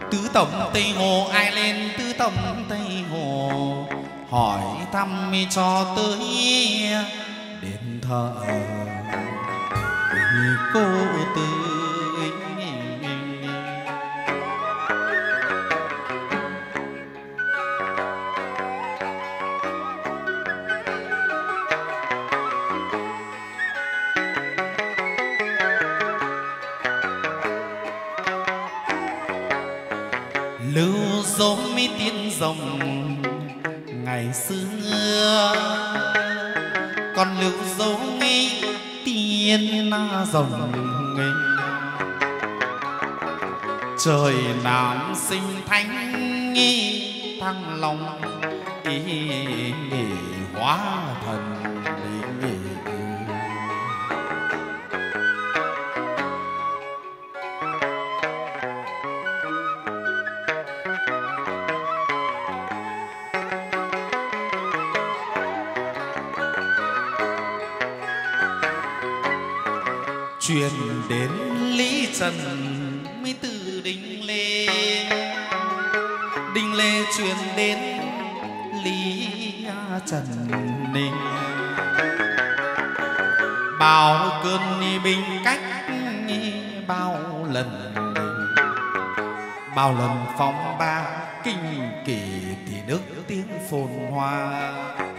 Tứ tổng Tây Hồ ai lên tứ tổng Tây Hồ, hỏi thăm cho tới đền thờ cô Tư. Lưu dấu mi tiên rồng ngày xưa, còn lưu dấu mi tiên rồng ngày trời Nam sinh thánh nghi thăng long hóa thần. Truyền đến Lý Trần mới từ Đinh Lê, Đinh Lê truyền đến Lý Trần Ninh, bao cơn binh cách bao lần, bao lần phong ba kinh kỳ thì đức tiếng phồn hoa.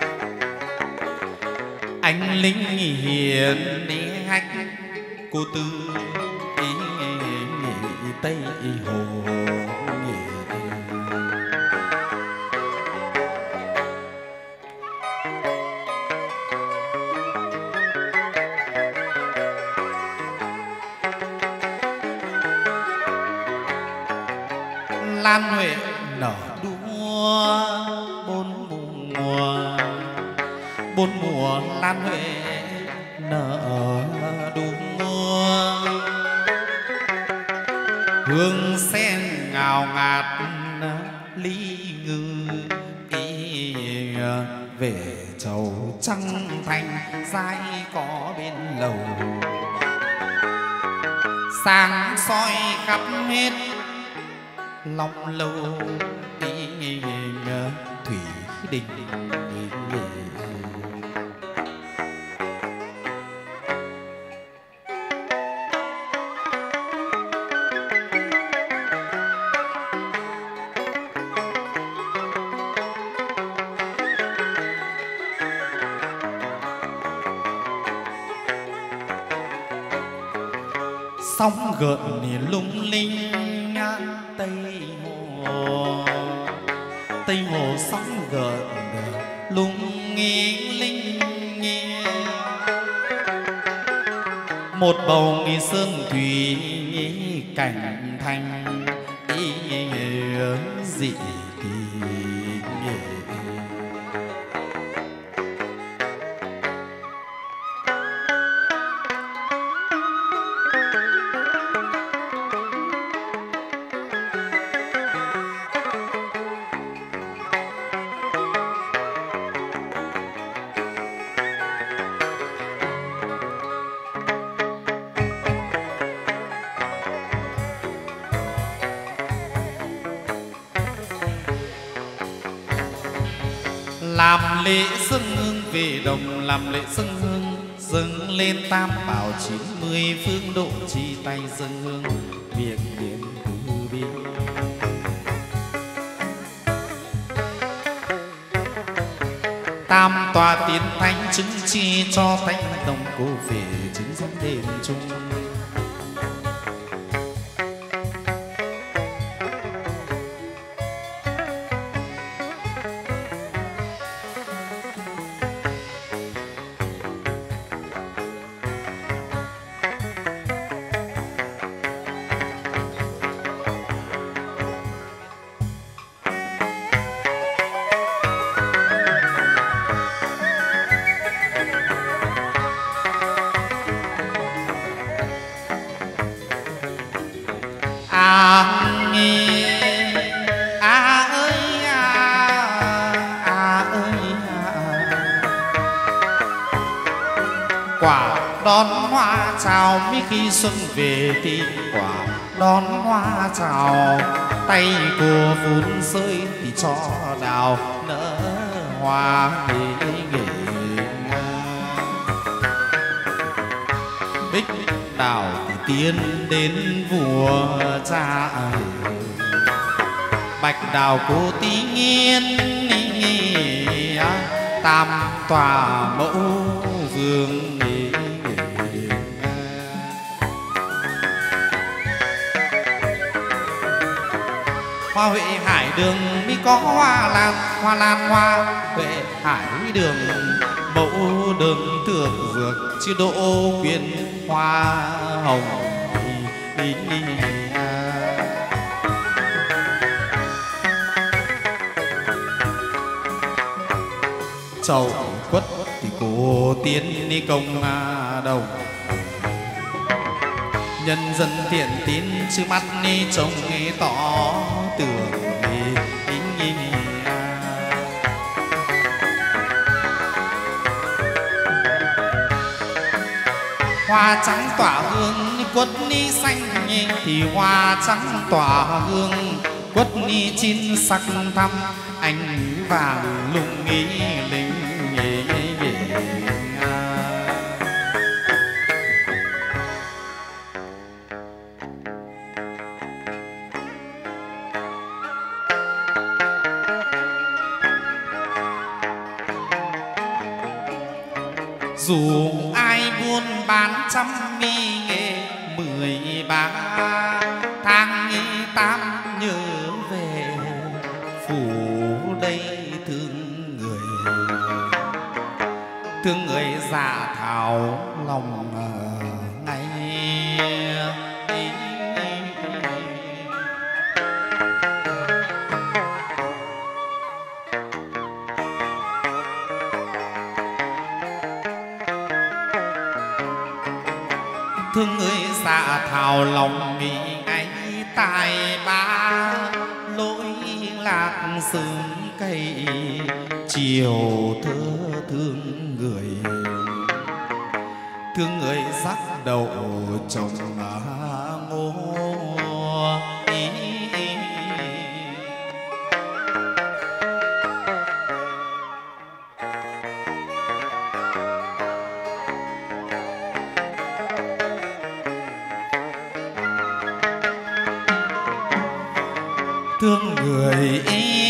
Anh lính hiền đi hách cô Tư Tây Hồ. Lan Huệ nở đua bốn mùa, bốn mùa Lan Huệ nở đua, hương sen ngào ngạt ly ngư về chầu trăng thành dai có bên lầu, sáng soi khắp hết long lâu thủy đình. Sóng gợn lung linh Tây Hồ, Tây Hồ sóng gợn lung linh. Một bầu sơn thủy cảnh thành dị kỳ. Làm lễ dâng hương về đồng, làm lễ dâng hương dâng lên tam bảo 90 phương độ, chi tay dâng hương việc niệm từ bi. Tam tòa tiến thánh chứng chi cho thánh đồng cô về chứng giám đền chung. Quả đón hoa chào, mấy khi xuân về thì quả đón hoa chào. tay cô vun sơi thì cho đào nở hoa nghỉ. Bích đào thì tiến đến vua cha, bạch đào cô tí nghiên tam tòa mẫu vương. Hoa Huệ Hải đường mi có hoa lan hoa Huệ Hải đường mẫu đường thượng vượt chứ đỗ quyên hoa hồng. Chầu quất thì cô tiến đi công đồng, nhân dân thiện tín chứ mắt đi trông nghe tỏ tưởng. Hoa trắng tỏa hương quất ni xanh thì hoa trắng tỏa hương quất ni chín sắc thắm ánh vàng lung nghi linh. Dù ai buôn bán trăm mi nghề 13 tháng 8 nhớ về phủ đây thương người dạ thảo lòng ngay. Thương người dạ thảo lòng nghĩ ngay tài ba lỗi lạc sớm cây chiều thơ thương người rắc đầu chồng ngô. Thương người